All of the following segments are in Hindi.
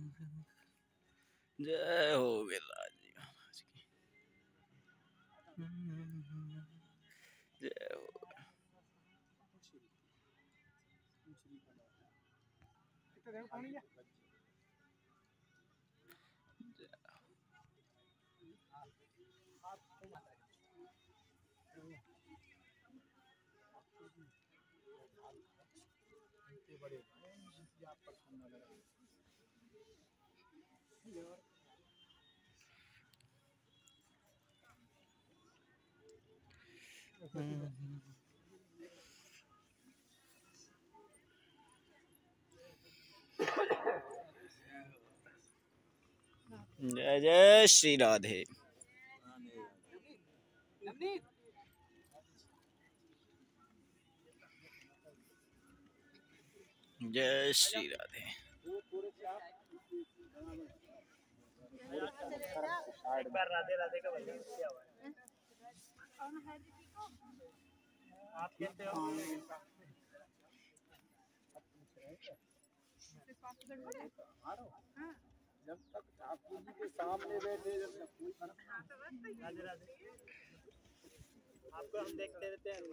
जय हो गिरिराज जी महाराज की। जय हो। जय जय श्री राधे। जय श्री राधे। एक बार राधे राधे का वचन किया हुआ है। आप कैसे हो? जब तक ठाकुर जी के सामने बैठे जब तक कोई राधे राधे। आपको हम देखते रहते हैं।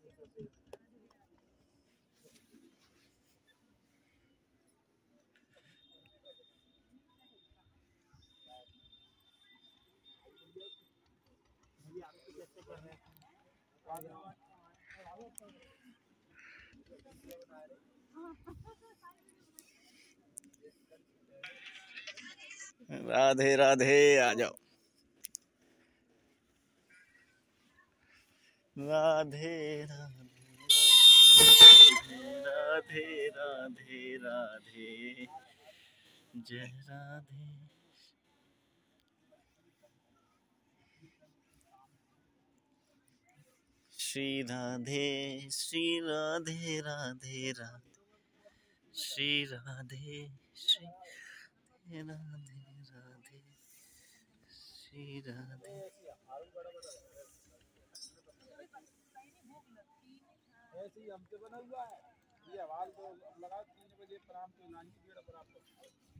राधे राधे आ जाओ। राधे राधे राधे राधे जय राधे। श्री राधे श्री राधे राधे राधे श्री राधे श्री राधे राधे श्री राधे। ऐसे ही हमसे बना हुआ है ये हवाल तो लगा 3 बजे प्राम तो नानी पेड़ बराबर।